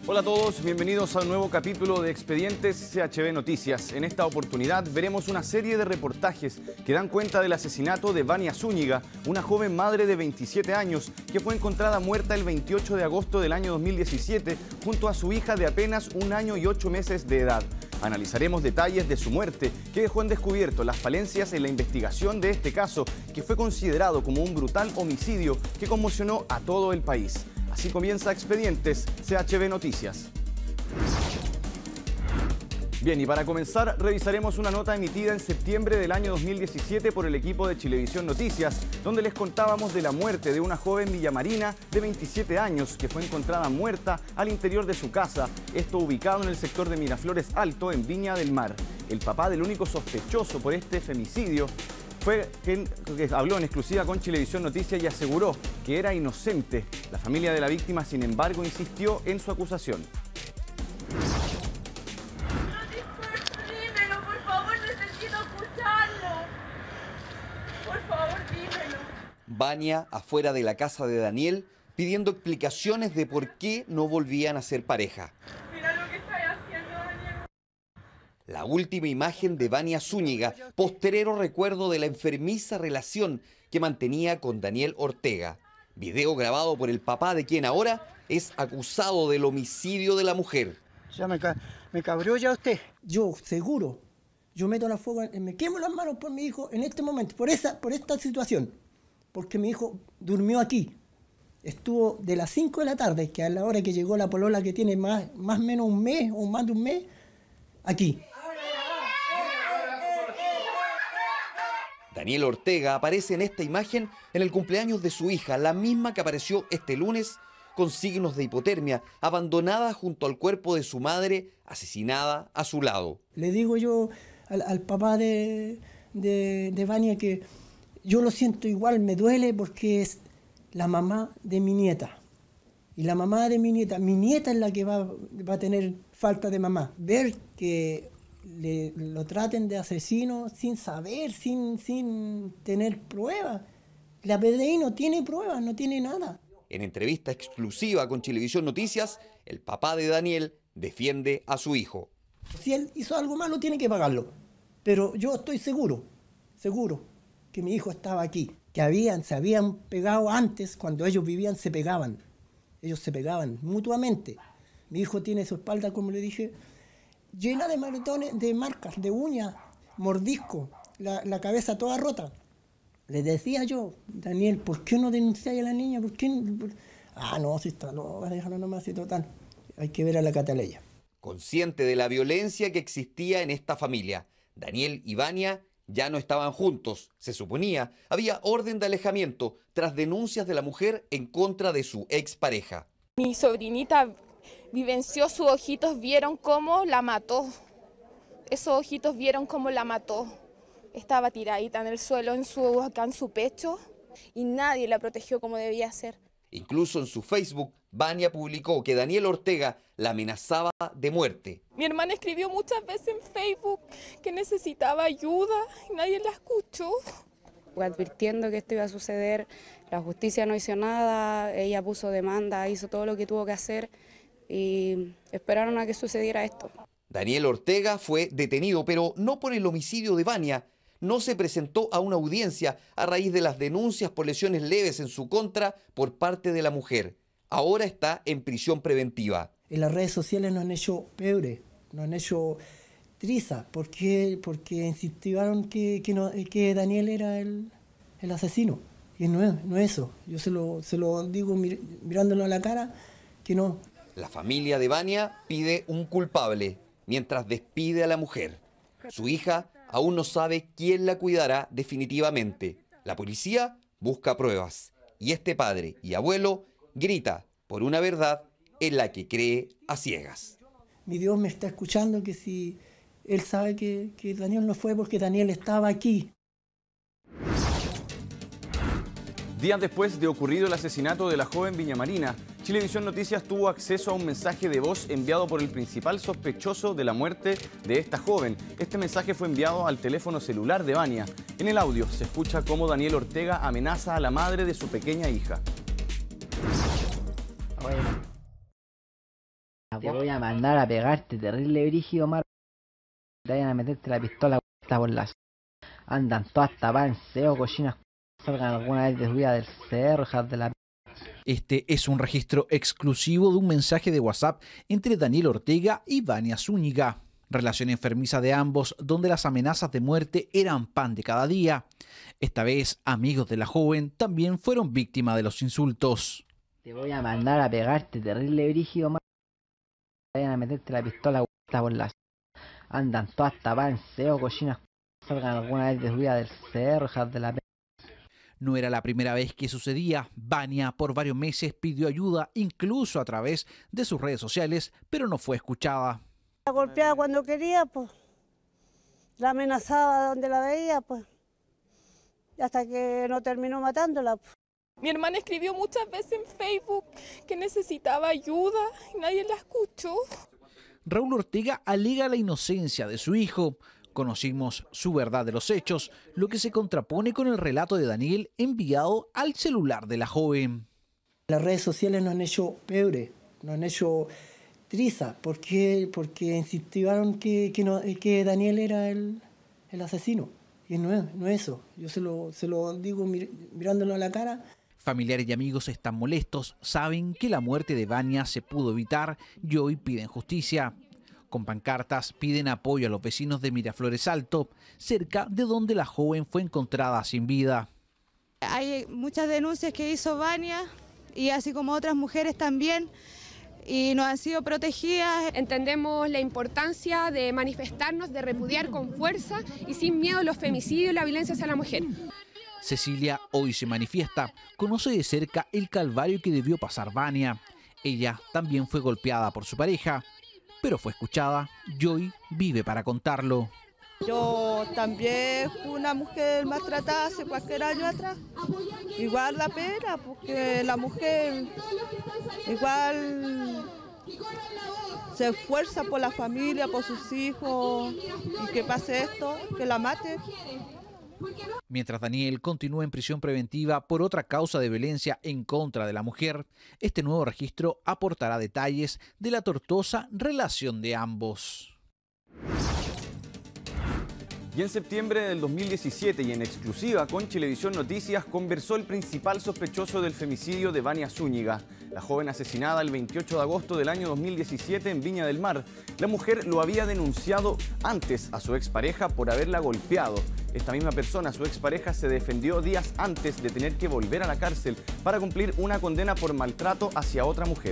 Hola a todos, bienvenidos a un nuevo capítulo de Expedientes CHB Noticias. En esta oportunidad veremos una serie de reportajes que dan cuenta del asesinato de Vania Zúñiga, una joven madre de 27 años que fue encontrada muerta el 28 de agosto del año 2017 junto a su hija de apenas 1 año y 8 meses de edad. Analizaremos detalles de su muerte, que dejó en descubierto las falencias en la investigación de este caso, que fue considerado como un brutal homicidio que conmocionó a todo el país. Así comienza Expedientes CHB Noticias. Bien, y para comenzar revisaremos una nota emitida en septiembre del año 2017 por el equipo de Chilevisión Noticias, donde les contábamos de la muerte de una joven villamarina de 27 años que fue encontrada muerta al interior de su casa, esto ubicado en el sector de Miraflores Alto, en Viña del Mar. El papá del único sospechoso por este femicidio fue quien habló en exclusiva con Chilevisión Noticias y aseguró que era inocente. La familia de la víctima, sin embargo, insistió en su acusación. Dímelo, por favor, necesito escucharlo. Por favor, dímelo. Vania afuera de la casa de Daniel pidiendo explicaciones de por qué no volvían a ser pareja. Mira lo que estás haciendo, Daniel. La última imagen de Vania Zúñiga, postrero recuerdo de la enfermiza relación que mantenía con Daniel Ortega. Video grabado por el papá de quien ahora es acusado del homicidio de la mujer. Ya me cabreó ya usted. Yo, seguro, yo meto la fuego, me quemo las manos por mi hijo en este momento, por esta situación. Porque mi hijo durmió aquí. Estuvo de las 5 de la tarde, que a la hora que llegó la polola que tiene más o menos un mes o más de un mes, aquí. Daniel Ortega aparece en esta imagen en el cumpleaños de su hija, la misma que apareció este lunes con signos de hipotermia, abandonada junto al cuerpo de su madre, asesinada a su lado. Le digo yo al papá de Vania que yo lo siento igual, me duele porque es la mamá de mi nieta. Y la mamá de mi nieta es la que va a tener falta de mamá. Ver que lo traten de asesino sin saber, sin tener pruebas. La PDI no tiene pruebas, no tiene nada. En entrevista exclusiva con Chilevisión Noticias, el papá de Daniel defiende a su hijo. Si él hizo algo malo, tiene que pagarlo. Pero yo estoy seguro que mi hijo estaba aquí. Que se habían pegado antes, cuando ellos vivían, se pegaban. Ellos se pegaban mutuamente. Mi hijo tiene su espalda, como le dije, llena de maratones, de marcas, de uñas, mordisco, la cabeza toda rota. Le decía yo, Daniel, ¿por qué no denunciáis a la niña? ¿Por qué? No, si está, no, déjalo nomás, si total. Hay que ver a la Cataleya. Consciente de la violencia que existía en esta familia, Daniel y Vania ya no estaban juntos. Se suponía, había orden de alejamiento tras denuncias de la mujer en contra de su expareja. Mi sobrinita vivenció, sus ojitos vieron cómo la mató. Esos ojitos vieron cómo la mató. Estaba tiradita en el suelo, acá en su pecho, y nadie la protegió como debía ser. Incluso en su Facebook, Vania publicó que Daniel Ortega la amenazaba de muerte. Mi hermana escribió muchas veces en Facebook que necesitaba ayuda y nadie la escuchó. Advirtiendo que esto iba a suceder, la justicia no hizo nada, ella puso demanda, hizo todo lo que tuvo que hacer y esperaron a que sucediera esto. Daniel Ortega fue detenido, pero no por el homicidio de Vania. No se presentó a una audiencia a raíz de las denuncias por lesiones leves en su contra por parte de la mujer. Ahora está en prisión preventiva. En las redes sociales nos han hecho peores, nos han hecho trizas, porque insistieron que Daniel era el asesino. Y no es eso. Yo se lo digo mirándolo a la cara, que no. La familia de Vania pide un culpable, mientras despide a la mujer. Su hija aún no sabe quién la cuidará definitivamente. La policía busca pruebas. Y este padre y abuelo grita por una verdad en la que cree a ciegas. Mi Dios me está escuchando, que si él sabe que Daniel no fue porque Daniel estaba aquí. Días después de ocurrido el asesinato de la joven viñamarina, Chilevisión Noticias tuvo acceso a un mensaje de voz enviado por el principal sospechoso de la muerte de esta joven. Este mensaje fue enviado al teléfono celular de Vania. En el audio se escucha cómo Daniel Ortega amenaza a la madre de su pequeña hija. Te voy a mandar a pegarte terrible brígido, Mar. Te vayan a meterte la pistola por las... Andan todas tapadas en seo, cochinas. Salgan alguna vez de vida del cerro, hijas de la... Este es un registro exclusivo de un mensaje de WhatsApp entre Daniel Ortega y Vania Zúñiga. Relación enfermiza de ambos, donde las amenazas de muerte eran pan de cada día. Esta vez, amigos de la joven también fueron víctimas de los insultos. Te voy a mandar a pegarte terrible brígido, Mar. Te vayan a meterte la pistola por las... Andan todas tapadas en seo, cochinas. Salgan alguna vez de vida del cerro, hijas de la... No era la primera vez que sucedía. Vania por varios meses pidió ayuda, incluso a través de sus redes sociales, pero no fue escuchada. La golpeaba cuando quería, pues. La amenazaba donde la veía, pues. Hasta que no terminó matándola, pues. Mi hermana escribió muchas veces en Facebook que necesitaba ayuda y nadie la escuchó. Raúl Ortega alega la inocencia de su hijo. Conocimos su verdad de los hechos, lo que se contrapone con el relato de Daniel enviado al celular de la joven. Las redes sociales nos han hecho peores, nos han hecho trizas. ¿Por qué? Porque insistieron que Daniel era el asesino. Y no es eso. Yo se lo digo mirándolo a la cara. Familiares y amigos están molestos, saben que la muerte de Vania se pudo evitar y hoy piden justicia. Con pancartas piden apoyo a los vecinos de Miraflores Alto, cerca de donde la joven fue encontrada sin vida. Hay muchas denuncias que hizo Vania y así como otras mujeres también, y no han sido protegidas. Entendemos la importancia de manifestarnos, de repudiar con fuerza y sin miedo los femicidios y la violencia hacia la mujer. Cecilia hoy se manifiesta, conoce de cerca el calvario que debió pasar Vania. Ella también fue golpeada por su pareja, pero fue escuchada y hoy vive para contarlo. Yo también fui una mujer maltratada hace cualquier año atrás. Igual la pena, porque la mujer igual se esfuerza por la familia, por sus hijos, y que pase esto, que la mate. Mientras Daniel continúa en prisión preventiva por otra causa de violencia en contra de la mujer, este nuevo registro aportará detalles de la tortuosa relación de ambos. Y en septiembre del 2017 y en exclusiva con Chilevisión Noticias conversó el principal sospechoso del femicidio de Vania Zúñiga, la joven asesinada el 28 de agosto del año 2017 en Viña del Mar. La mujer lo había denunciado antes a su expareja por haberla golpeado. Esta misma persona, su expareja, se defendió días antes de tener que volver a la cárcel para cumplir una condena por maltrato hacia otra mujer.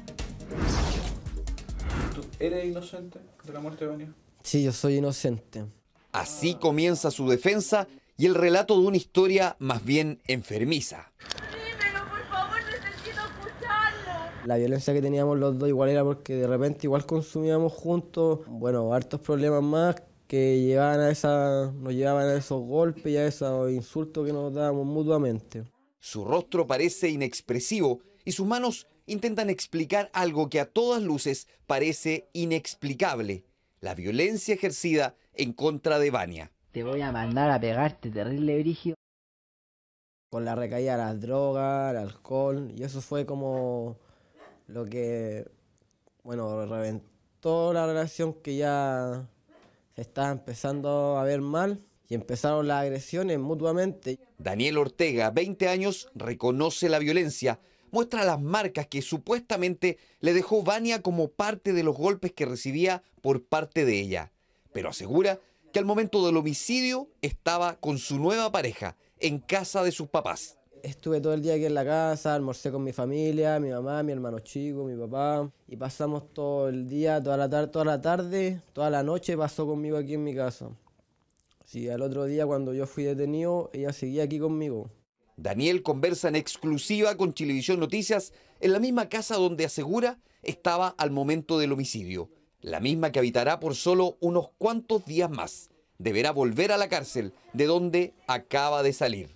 ¿Tú eres inocente de la muerte de Vania? Sí, yo soy inocente. Así comienza su defensa y el relato de una historia más bien enfermiza. Dímelo, por favor, necesito escucharlo. La violencia que teníamos los dos igual era porque de repente igual consumíamos juntos, bueno, hartos problemas más que nos llevaban a esos golpes y a esos insultos que nos dábamos mutuamente. Su rostro parece inexpresivo y sus manos intentan explicar algo que a todas luces parece inexplicable: la violencia ejercida en contra de Vania. Te voy a mandar a pegarte terrible brígido. Con la recaída de las drogas, el alcohol, y eso fue como lo que, bueno, reventó la relación, que ya se estaba empezando a ver mal y empezaron las agresiones mutuamente. Daniel Ortega, 20 años, reconoce la violencia, muestra las marcas que supuestamente le dejó Vania como parte de los golpes que recibía por parte de ella, pero asegura que al momento del homicidio estaba con su nueva pareja en casa de sus papás. Estuve todo el día aquí en la casa, almorcé con mi familia, mi mamá, mi hermano chico, mi papá, y pasamos todo el día, toda la tarde, toda la noche pasó conmigo aquí en mi casa. Sí, al otro día cuando yo fui detenido, ella seguía aquí conmigo. Daniel conversa en exclusiva con Chilevisión Noticias en la misma casa donde asegura estaba al momento del homicidio, la misma que habitará por solo unos cuantos días más. Deberá volver a la cárcel de donde acaba de salir.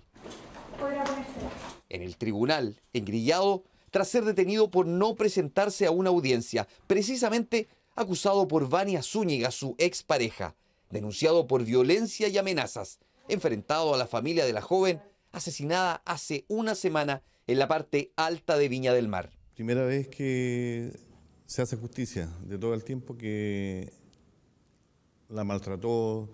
En el tribunal, engrillado tras ser detenido por no presentarse a una audiencia, precisamente acusado por Vania Zúñiga, su expareja, denunciado por violencia y amenazas, enfrentado a la familia de la joven asesinada hace una semana en la parte alta de Viña del Mar. Primera vez que se hace justicia de todo el tiempo que la maltrató,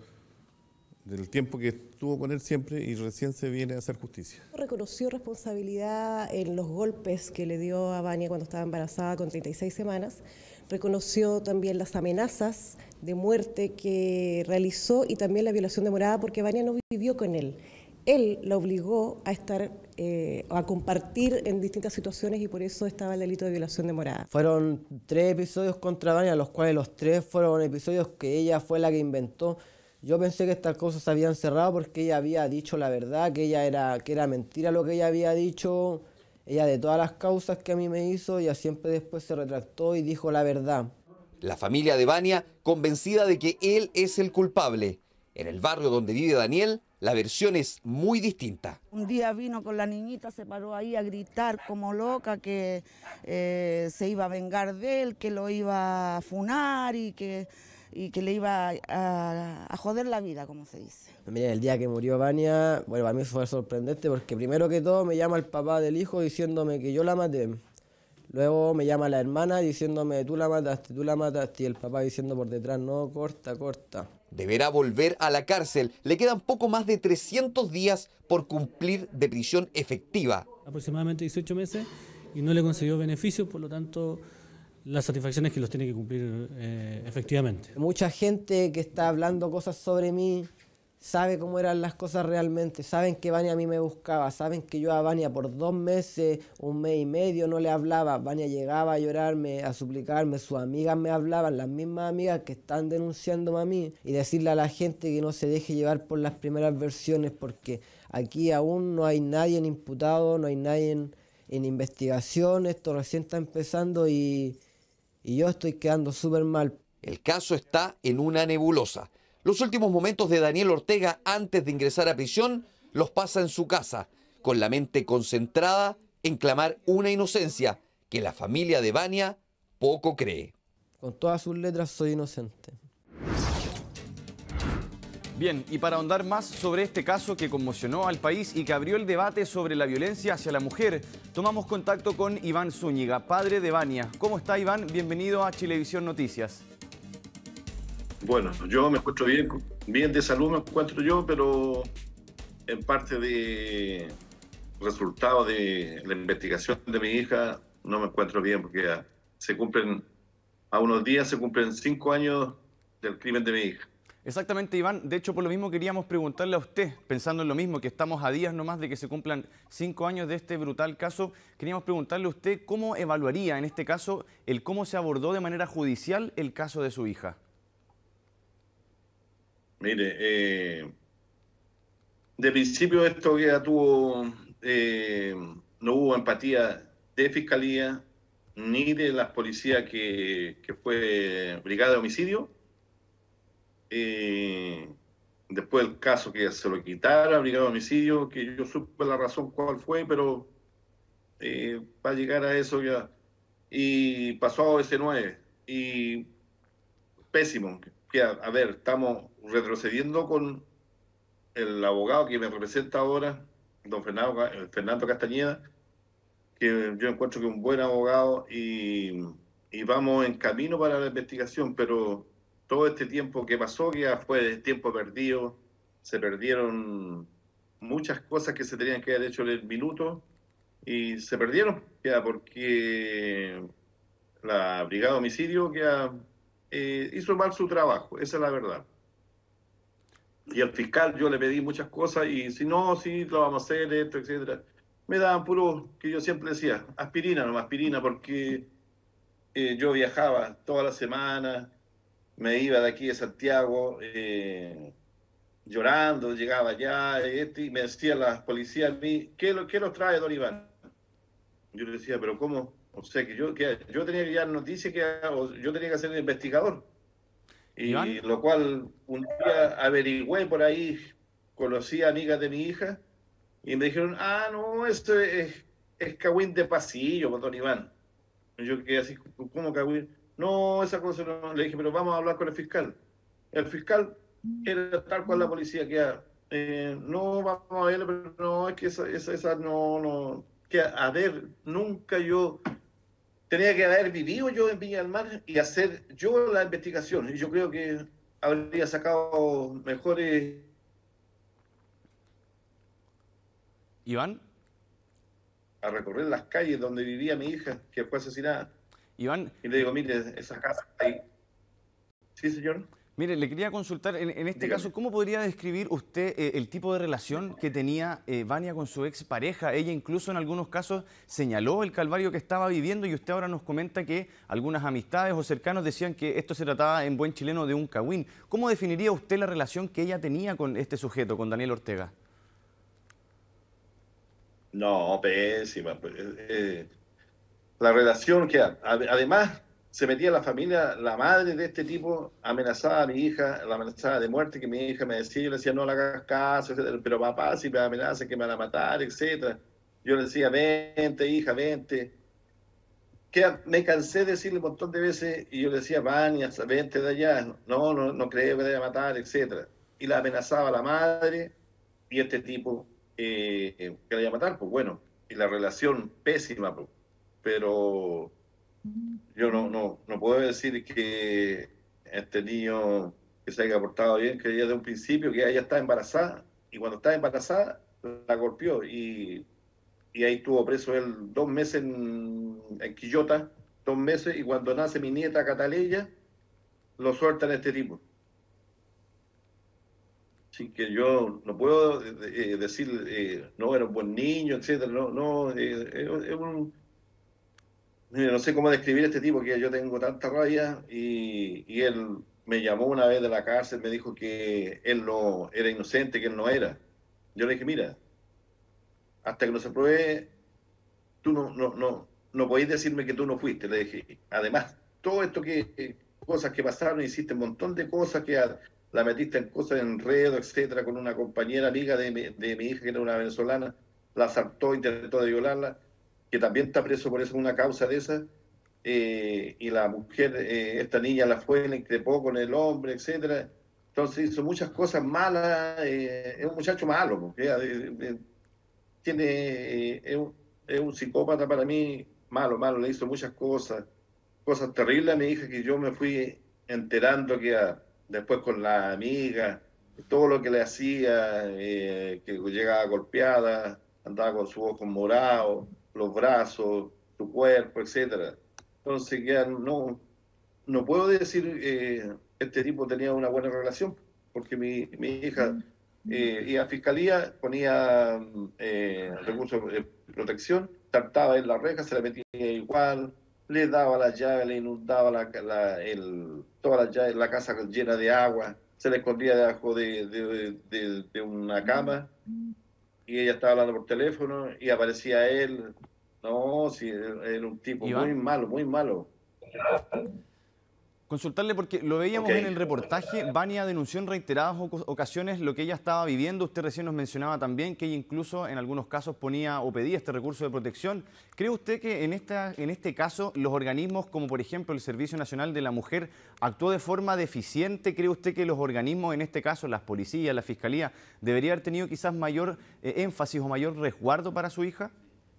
del tiempo que estuvo con él siempre, y recién se viene a hacer justicia. Reconoció responsabilidad en los golpes que le dio a Vania cuando estaba embarazada con 36 semanas, reconoció también las amenazas de muerte que realizó y también la violación de morada, porque Vania no vivió con él. Él la obligó a estar, a compartir en distintas situaciones, y por eso estaba el delito de violación de morada. Fueron 3 episodios contra Vania, los cuales los 3 fueron episodios que ella fue la que inventó. Yo pensé que estas cosas se habían cerrado porque ella había dicho la verdad, que era mentira lo que ella había dicho. Ella, de todas las causas que a mí me hizo, ella siempre después se retractó y dijo la verdad. La familia de Vania convencida de que él es el culpable. En el barrio donde vive Daniel, la versión es muy distinta. Un día vino con la niñita, se paró ahí a gritar como loca que se iba a vengar de él, que lo iba a funar y que le iba a joder la vida, como se dice. Mira, el día que murió Vania, bueno, para mí fue sorprendente porque primero que todo me llama el papá del hijo diciéndome que yo la maté. Luego me llama la hermana diciéndome tú la mataste, y el papá diciendo por detrás, no, corta, corta. Deberá volver a la cárcel. Le quedan poco más de 300 días por cumplir de prisión efectiva. Aproximadamente 18 meses y no le concedió beneficios, por lo tanto la satisfacción es que los tiene que cumplir efectivamente. Mucha gente que está hablando cosas sobre mí sabe cómo eran las cosas realmente, saben que Vania a mí me buscaba, saben que yo a Vania por 2 meses, 1 mes y medio no le hablaba. Vania llegaba a llorarme, a suplicarme, sus amigas me hablaban, las mismas amigas que están denunciándome a mí, y decirle a la gente que no se deje llevar por las primeras versiones, porque aquí aún no hay nadie imputado, no hay nadie en investigación, esto recién está empezando y yo estoy quedando súper mal. El caso está en una nebulosa. Los últimos momentos de Daniel Ortega antes de ingresar a prisión los pasa en su casa, con la mente concentrada en clamar una inocencia que la familia de Vania poco cree. Con todas sus letras soy inocente. Bien, y para ahondar más sobre este caso que conmocionó al país y que abrió el debate sobre la violencia hacia la mujer, tomamos contacto con Iván Zúñiga, padre de Vania. ¿Cómo está, Iván? Bienvenido a Chilevisión Noticias. Bueno, yo me encuentro bien de salud me encuentro yo, pero en parte de resultado de la investigación de mi hija no me encuentro bien, porque a unos días se cumplen 5 años del crimen de mi hija. Exactamente, Iván. De hecho, por lo mismo queríamos preguntarle a usted, pensando en lo mismo, que estamos a días nomás de que se cumplan 5 años de este brutal caso, queríamos preguntarle a usted cómo evaluaría en este caso el cómo se abordó de manera judicial el caso de su hija. Mire, de principio esto ya no hubo empatía de Fiscalía ni de las policías que fue Brigada de Homicidio. Después el caso que se lo quitara a Brigada de Homicidio, que yo supe la razón cuál fue, pero para llegar a eso ya, y pasó a OS9, y pésimo. Que a ver, estamos retrocediendo con el abogado que me representa ahora, don Fernando Castañeda, que yo encuentro que es un buen abogado, y vamos en camino para la investigación, pero todo este tiempo que pasó, que ya fue tiempo perdido, se perdieron muchas cosas que se tenían que haber hecho en el minuto, y se perdieron, ya, porque la Brigada de Homicidio hizo mal su trabajo, esa es la verdad. Y al fiscal yo le pedí muchas cosas, y si no, sí, lo vamos a hacer, esto, etcétera. Me daban puro, que yo siempre decía, aspirina, nomás aspirina, porque yo viajaba toda la semana, me iba de aquí de Santiago, llorando, llegaba allá, y me decían las policías a mí, ¿qué los trae don Iván? Yo le decía, pero ¿cómo? O sea, que yo tenía que dar noticias, yo tenía que ser el investigador. Y ¿Iván? Lo cual un día averigüé por ahí, conocí a amigas de mi hija, y me dijeron, no, esto es cagüín de pasillo, don Iván. Y yo quedé así, ¿cómo cagüín? No, esa cosa no. Le dije, pero vamos a hablar con el fiscal. El fiscal era tal cual la policía que no, vamos a verlo, pero no, es que esa no. Que, a ver, nunca yo tenía que haber vivido yo en Viña del Mar y hacer yo la investigación. Y yo creo que habría sacado mejores... Iván. A recorrer las calles donde vivía mi hija, que fue asesinada. Iván. Y le digo, mire, esa casa ahí. Sí, señor. Mire, le quería consultar, en este caso, ¿cómo podría describir usted el tipo de relación que tenía Vania con su expareja? Ella incluso en algunos casos señaló el calvario que estaba viviendo y usted ahora nos comenta que algunas amistades o cercanos decían que esto se trataba en buen chileno de un cagüín. ¿Cómo definiría usted la relación que ella tenía con este sujeto, con Daniel Ortega? No, pésima. La relación que además se metía la familia, la madre de este tipo amenazaba a mi hija, la amenazaba de muerte, que mi hija me decía, yo le decía, no le hagas caso, etcétera, pero papá, si me amenaza que me van a matar, etcétera. Yo le decía, vente, hija, vente. Me cansé de decirle un montón de veces, y yo le decía, Vania, vente de allá, no creo que te vaya a matar, etcétera. Y la amenazaba la madre, y este tipo que la iba a matar, pues bueno, y la relación pésima, pues, pero yo no puedo decir que este niño que se haya portado bien, que ella de un principio, que ella está embarazada, y cuando estaba embarazada la golpeó, y ahí estuvo preso él 2 meses en Quillota, 2 meses, y cuando nace mi nieta Cataleya, lo sueltan a este tipo. Así que yo no puedo decir, no, era un buen niño, etcétera, no sé cómo describir a este tipo, que yo tengo tanta rabia, y él me llamó una vez de la cárcel, me dijo que él no era inocente, que él no era. Yo le dije, mira, hasta que no se pruebe, tú no podéis decirme que tú no fuiste, le dije. Además, todo esto cosas que pasaron, hiciste un montón de cosas que la metiste en cosas de enredo, etcétera, con una compañera amiga de mi hija, que era una venezolana, la asaltó, intentó de violarla, que también está preso por eso, una causa de esa, y la mujer, esta niña la fue, le increpó con el hombre, etcétera. Entonces hizo muchas cosas malas, es un muchacho malo, porque es un psicópata para mí, malo, le hizo muchas cosas terribles a mi hija, que yo me fui enterando que después con la amiga, todo lo que le hacía, que llegaba golpeada, andaba con su ojo morado, los brazos, su cuerpo, etcétera. Entonces ya no puedo decir este tipo tenía una buena relación, porque mi hija iba a fiscalía, ponía recursos de protección, saltaba en la reja, se la metía igual, le daba las llaves, le inundaba todas las llaves, la casa llena de agua, se le escondía debajo de una cama, y ella estaba hablando por teléfono y aparecía él. No, sí, era un tipo muy malo. Consultarle porque lo veíamos en el reportaje, Vania denunció en reiteradas ocasiones lo que ella estaba viviendo. Usted recién nos mencionaba también que ella incluso en algunos casos ponía o pedía este recurso de protección. ¿Cree usted que en este caso los organismos, como por ejemplo el Servicio Nacional de la Mujer, actuó de forma deficiente? ¿Cree usted que los organismos, en este caso las policías, la fiscalía, debería haber tenido quizás mayor énfasis o mayor resguardo para su hija?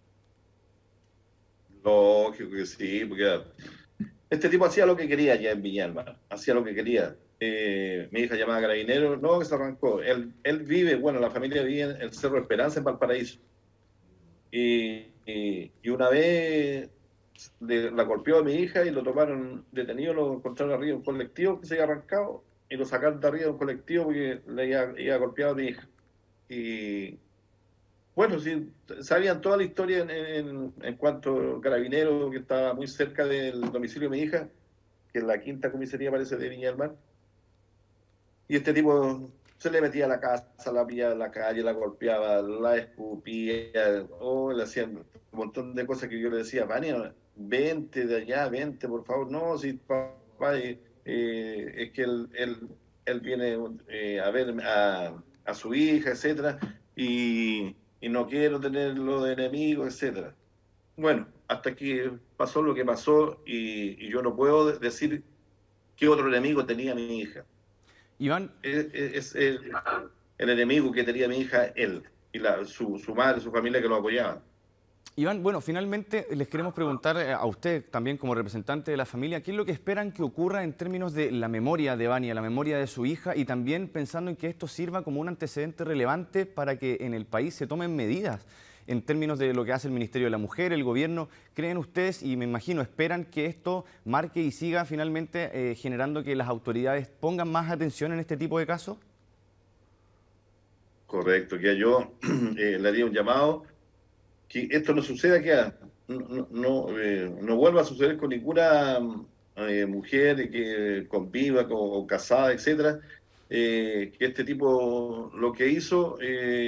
Lógico que sí, porque este tipo hacía lo que quería ya en Viña del Mar, hacía lo que quería. Mi hija llamaba a Carabineros, no, que se arrancó. Él vive, bueno, la familia vive en el Cerro Esperanza, en Valparaíso. Y una vez la golpeó a mi hija y lo tomaron detenido, lo encontraron arriba de un colectivo que se había arrancado y lo sacaron de arriba de un colectivo porque le había golpeado a mi hija. Y bueno, sí, sabían toda la historia en cuanto a Carabineros, que estaba muy cerca del domicilio de mi hija, que es la 5ª comisaría, parece, de Viña del Mar. Y este tipo se le metía a la casa, la pillaba en la calle, la golpeaba, la escupía, le hacían un montón de cosas que yo le decía, Vania, vente de allá, vente, por favor. No, si papá, es que él viene a ver a su hija, etcétera, y no quiero tenerlo de enemigo, etcétera. Bueno, hasta que pasó lo que pasó y yo no puedo decir qué otro enemigo tenía mi hija. Iván. Es el enemigo que tenía mi hija, él, y su madre, su familia que lo apoyaban. Iván, bueno, finalmente les queremos preguntar a usted también como representante de la familia, ¿qué es lo que esperan que ocurra en términos de la memoria de Vania, la memoria de su hija y también pensando en que esto sirva como un antecedente relevante para que en el país se tomen medidas en términos de lo que hace el Ministerio de la Mujer, el gobierno? ¿Creen ustedes y me imagino esperan que esto marque y siga finalmente generando que las autoridades pongan más atención en este tipo de casos? Correcto, que yo le haría un llamado que esto no suceda, que no vuelva a suceder con ninguna mujer que conviva o casada, etcétera, que este tipo lo que hizo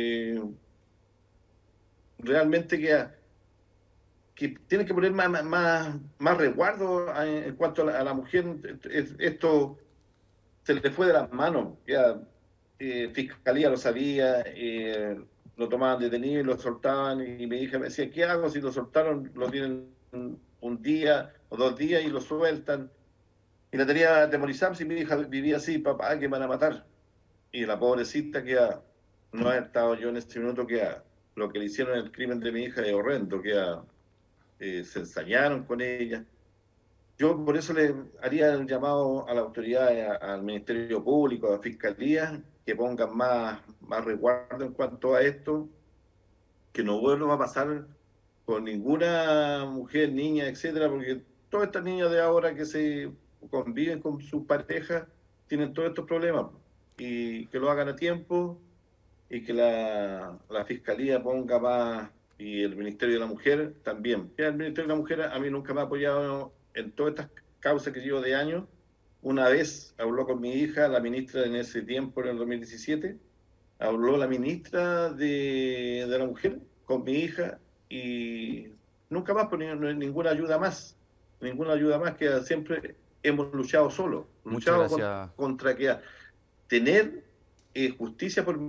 realmente que tiene que poner más resguardo en cuanto a la mujer. Esto se le fue de las manos, ya Fiscalía lo sabía, lo tomaban detenido y lo soltaban, y mi hija me decía, ¿qué hago si lo soltaron? Lo tienen un día o 2 días y lo sueltan. Y la tenía atemorizada, si mi hija vivía así, papá, que me van a matar. Y la pobrecita no ha estado yo en este minuto, lo que le hicieron en el crimen de mi hija es horrendo, se ensañaron con ella. Yo por eso le haría el llamado a la autoridad, al Ministerio Público, a la Fiscalía, que pongan más resguardo en cuanto a esto, que no vuelva a pasar con ninguna mujer, niña, etcétera, porque todas estas niñas de ahora que se conviven con sus parejas tienen todos estos problemas, y que lo hagan a tiempo, y que la Fiscalía ponga más, y el Ministerio de la Mujer también. El Ministerio de la Mujer a mí nunca me ha apoyado en todas estas causas que llevo de años. Una vez habló con mi hija, la ministra en ese tiempo, en el 2017, habló la ministra de la Mujer con mi hija y nunca más ponía ninguna ayuda más, que siempre hemos luchado solos, contra que tener justicia por...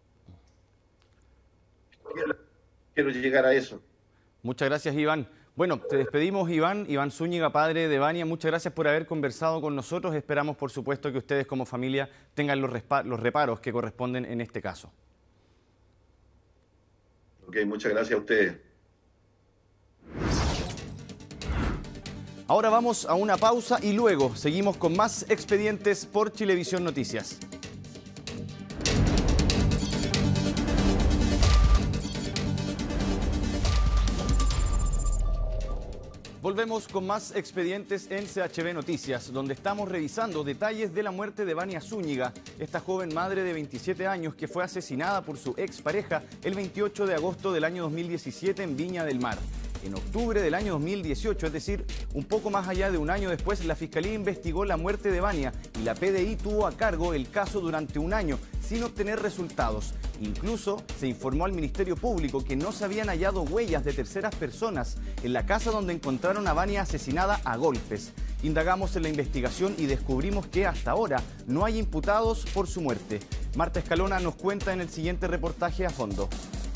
Quiero llegar a eso. Muchas gracias, Iván. Bueno, te despedimos, Iván Zúñiga, padre de Vania. Muchas gracias por haber conversado con nosotros. Esperamos, por supuesto, que ustedes como familia tengan los reparos que corresponden en este caso. Ok, muchas gracias a ustedes. Ahora vamos a una pausa y luego seguimos con más expedientes por Chilevisión Noticias. Volvemos con más expedientes en CHB Noticias, donde estamos revisando detalles de la muerte de Vania Zúñiga, esta joven madre de 27 años que fue asesinada por su expareja el 28 de agosto del año 2017 en Viña del Mar. En octubre del año 2018, es decir, un poco más allá de un año después, la Fiscalía investigó la muerte de Vania y la PDI tuvo a cargo el caso durante un año, sin obtener resultados. Incluso se informó al Ministerio Público que no se habían hallado huellas de terceras personas en la casa donde encontraron a Vania asesinada a golpes. Indagamos en la investigación y descubrimos que hasta ahora no hay imputados por su muerte. Marta Escalona nos cuenta en el siguiente reportaje a fondo.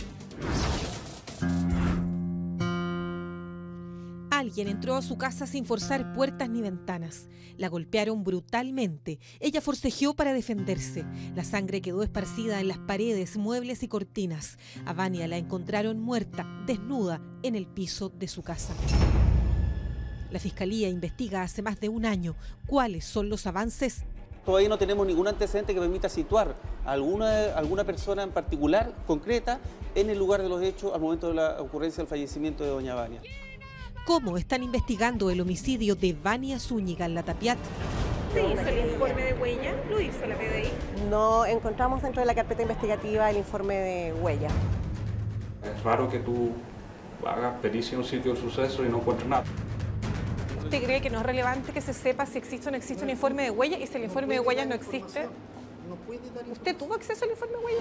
Alguien entró a su casa sin forzar puertas ni ventanas. La golpearon brutalmente. Ella forcejeó para defenderse. La sangre quedó esparcida en las paredes, muebles y cortinas. A Vania la encontraron muerta, desnuda, en el piso de su casa. La Fiscalía investiga hace más de un año. ¿Cuáles son los avances? Todavía no tenemos ningún antecedente que permita situar a alguna persona en particular, concreta, en el lugar de los hechos al momento de la ocurrencia del fallecimiento de doña Vania. ¿Cómo están investigando el homicidio de Vania Zúñiga en La Tapiat? ¿Se hizo el informe de huella? ¿Lo hizo la PDI? No encontramos dentro de la carpeta investigativa el informe de huella. Es raro que tú hagas pericia en un sitio de suceso y no encuentres nada. ¿Usted cree que no es relevante que se sepa si existe o no existe un informe de huella? Y si el informe de huellas no existe, ¿usted tuvo acceso al informe de huellas?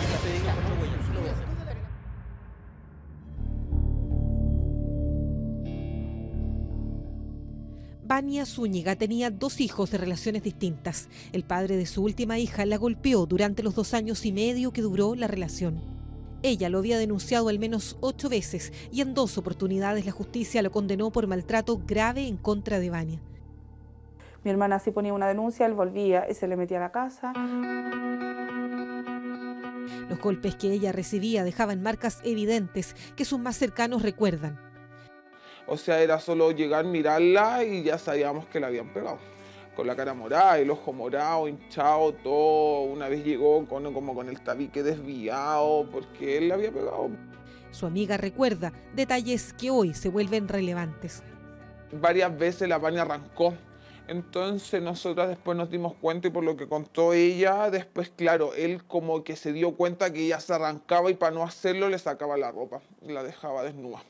Vania Zúñiga tenía 2 hijos de relaciones distintas. El padre de su última hija la golpeó durante los 2 años y medio que duró la relación. Ella lo había denunciado al menos 8 veces y en 2 oportunidades la justicia lo condenó por maltrato grave en contra de Vania. Mi hermana sí ponía una denuncia, él volvía y se le metía a la casa. Los golpes que ella recibía dejaban marcas evidentes que sus más cercanos recuerdan. O sea, era solo llegar, mirarla y ya sabíamos que la habían pegado. Con la cara morada, el ojo morado, hinchado, todo. Una vez llegó como con el tabique desviado porque él la había pegado. Su amiga recuerda detalles que hoy se vuelven relevantes. Varias veces la Vania arrancó. Entonces nosotras después nos dimos cuenta y por lo que contó ella, después claro, él como que se dio cuenta que ella se arrancaba y para no hacerlo le sacaba la ropa y la dejaba desnuda.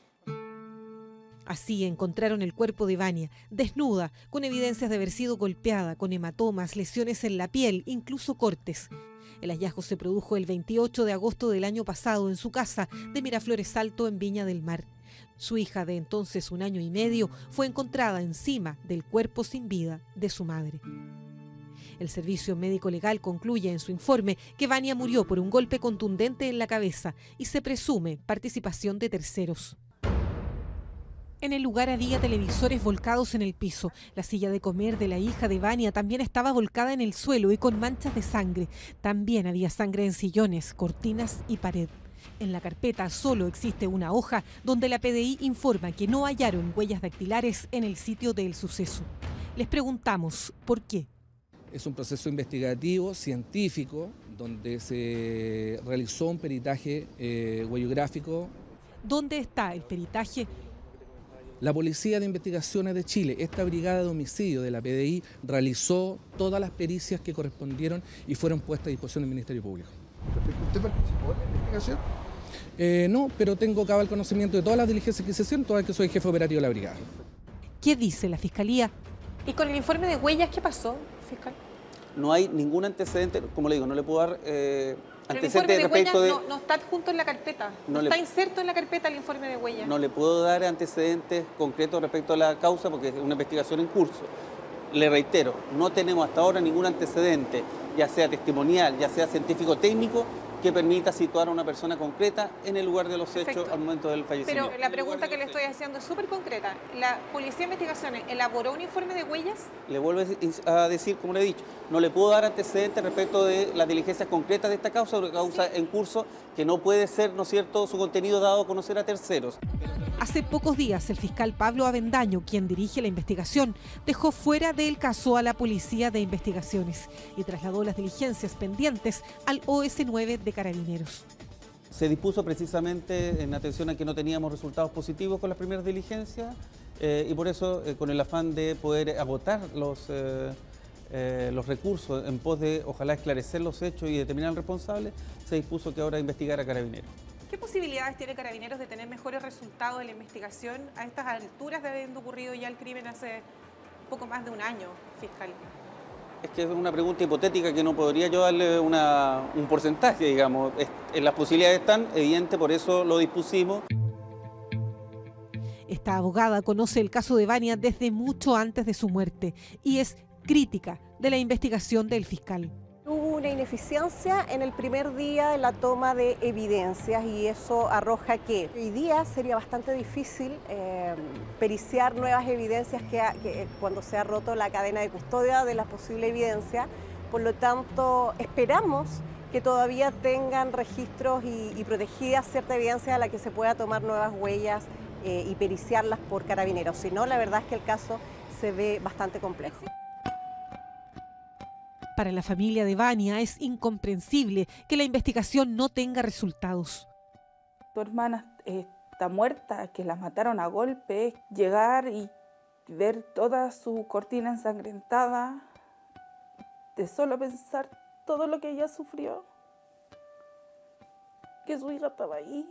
Así encontraron el cuerpo de Vania, desnuda, con evidencias de haber sido golpeada, con hematomas, lesiones en la piel, incluso cortes. El hallazgo se produjo el 28 de agosto del año pasado en su casa de Miraflores Alto, en Viña del Mar. Su hija, de entonces 1 año y medio, fue encontrada encima del cuerpo sin vida de su madre. El Servicio Médico Legal concluye en su informe que Vania murió por un golpe contundente en la cabeza y se presume participación de terceros. En el lugar había televisores volcados en el piso. La silla de comer de la hija de Vania también estaba volcada en el suelo y con manchas de sangre. También había sangre en sillones, cortinas y pared. En la carpeta solo existe una hoja donde la PDI informa que no hallaron huellas dactilares en el sitio del suceso. Les preguntamos por qué. Es un proceso investigativo, científico, donde se realizó un peritaje huellográfico. ¿Dónde está el peritaje? La Policía de Investigaciones de Chile, esta brigada de homicidio de la PDI, realizó todas las pericias que correspondieron y fueron puestas a disposición del Ministerio Público. ¿Usted participó en la investigación? No, pero tengo cabal conocimiento de todas las diligencias que se hicieron, toda vez que soy jefe operativo de la brigada. ¿Qué dice la Fiscalía? ¿Y con el informe de huellas qué pasó, fiscal? No hay ningún antecedente, como le digo, no le puedo dar antecedentes respecto de... No está adjunto en la carpeta, no está inserto en la carpeta el informe de huellas. No le puedo dar antecedentes concretos respecto a la causa porque es una investigación en curso. Le reitero, no tenemos hasta ahora ningún antecedente, ya sea testimonial, ya sea científico-técnico, que permita situar a una persona concreta en el lugar de los hechos al momento del fallecimiento. Pero la pregunta que le estoy haciendo es súper concreta. ¿La Policía de Investigaciones elaboró un informe de huellas? Le vuelvo a decir, como le he dicho, no le puedo dar antecedentes respecto de las diligencias concretas de esta causa, una causa en curso que no puede ser, ¿no es cierto?, su contenido dado a conocer a terceros. Hace pocos días, el fiscal Pablo Avendaño, quien dirige la investigación, dejó fuera del caso a la Policía de Investigaciones y trasladó las diligencias pendientes al OS9 de Carabineros. Se dispuso precisamente en atención a que no teníamos resultados positivos con las primeras diligencias y por eso, con el afán de poder agotar los recursos en pos de, ojalá, esclarecer los hechos y determinar al responsable, se dispuso que ahora investigara a Carabineros. ¿Qué posibilidades tiene Carabineros de tener mejores resultados de la investigación a estas alturas de haber ocurrido ya el crimen hace poco más de un año, fiscal? Es que es una pregunta hipotética que no podría yo darle un porcentaje, digamos. Las posibilidades están evidentes, por eso lo dispusimos. Esta abogada conoce el caso de Vania desde mucho antes de su muerte y es crítica de la investigación del fiscal. Hubo una ineficiencia en el primer día de la toma de evidencias y eso arroja que hoy día sería bastante difícil periciar nuevas evidencias que cuando se ha roto la cadena de custodia de la posible evidencia. Por lo tanto, esperamos que todavía tengan registros y protegidas cierta evidencia a la que se pueda tomar nuevas huellas y periciarlas por Carabineros. Si no, la verdad es que el caso se ve bastante complejo. Para la familia de Vania es incomprensible que la investigación no tenga resultados. Tu hermana está muerta, que la mataron a golpes, llegar y ver toda su cortina ensangrentada, de solo pensar todo lo que ella sufrió, que su hija estaba ahí.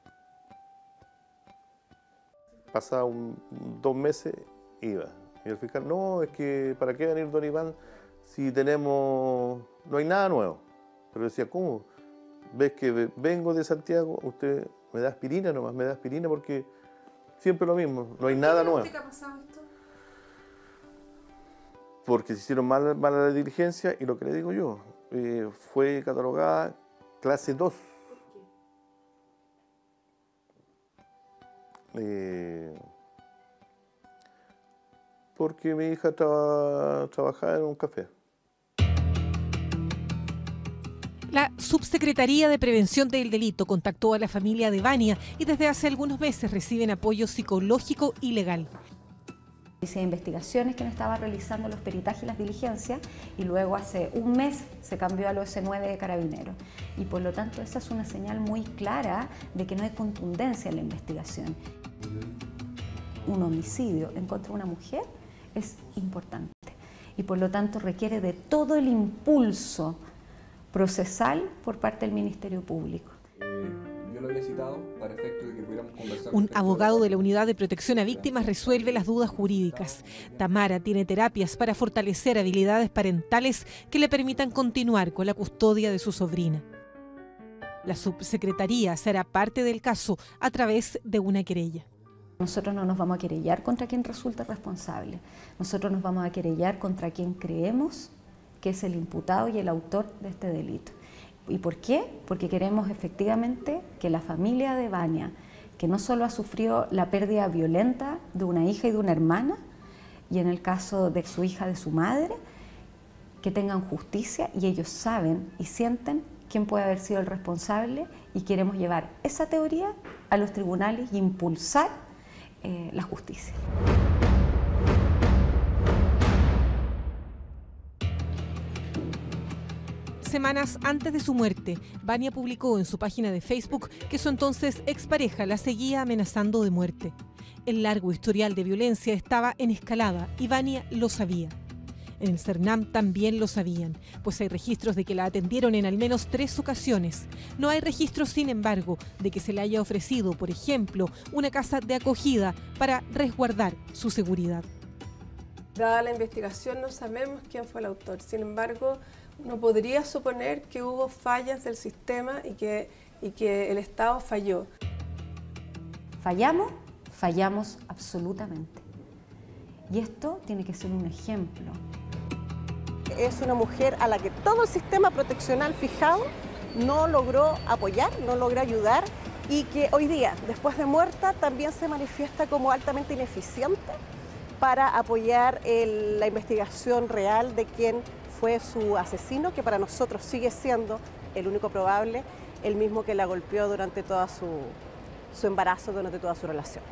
Pasaba 2 meses, iba. Y el fiscal, no, es que ¿para qué venir don Iván si no hay nada nuevo? Pero decía, ¿cómo? ¿Ves que vengo de Santiago? Usted me da aspirina nomás, me da aspirina porque siempre lo mismo, no hay nada nuevo. ¿Qué ha pasado esto? Porque se hicieron mal la diligencia y lo que le digo yo, fue catalogada clase 2. Porque mi hija trabajaba en un café. La Subsecretaría de Prevención del Delito contactó a la familia de Vania y desde hace algunos meses reciben apoyo psicológico y legal. Hice investigaciones que me estaba realizando los peritajes y las diligencias y luego hace un mes se cambió al OS9 de Carabineros. Y por lo tanto esa es una señal muy clara de que no hay contundencia en la investigación. Un homicidio en contra de una mujer es importante y por lo tanto requiere de todo el impulso procesal por parte del Ministerio Público. Yo lo había citado para efecto de que pudiéramos conversar. Un abogado de la Unidad de Protección a Víctimas resuelve las dudas jurídicas. Tamara tiene terapias para fortalecer habilidades parentales que le permitan continuar con la custodia de su sobrina. La subsecretaría será parte del caso a través de una querella. Nosotros no nos vamos a querellar contra quien resulte responsable. Nosotros nos vamos a querellar contra quien creemos que es el imputado y el autor de este delito. ¿Y por qué? Porque queremos efectivamente que la familia de Vania, que no solo ha sufrido la pérdida violenta de una hija y de una hermana, y en el caso de su hija, de su madre, que tengan justicia y ellos saben y sienten quién puede haber sido el responsable y queremos llevar esa teoría a los tribunales y impulsar la justicia. Semanas antes de su muerte, Vania publicó en su página de Facebook que su entonces expareja la seguía amenazando de muerte. El largo historial de violencia estaba en escalada y Vania lo sabía. En el CERNAM también lo sabían, pues hay registros de que la atendieron en al menos 3 ocasiones. No hay registros, sin embargo, de que se le haya ofrecido, por ejemplo, una casa de acogida para resguardar su seguridad. Dada la investigación, no sabemos quién fue el autor. Sin embargo, uno podría suponer que hubo fallas del sistema y que el Estado falló. Fallamos absolutamente. Y esto tiene que ser un ejemplo. Es una mujer a la que todo el sistema proteccional fijado no logró apoyar, no logró ayudar y que hoy día, después de muerta, también se manifiesta como altamente ineficiente para apoyar la investigación real de quién fue su asesino, que para nosotros sigue siendo el único probable, el mismo que la golpeó durante todo su embarazo, durante toda su relación.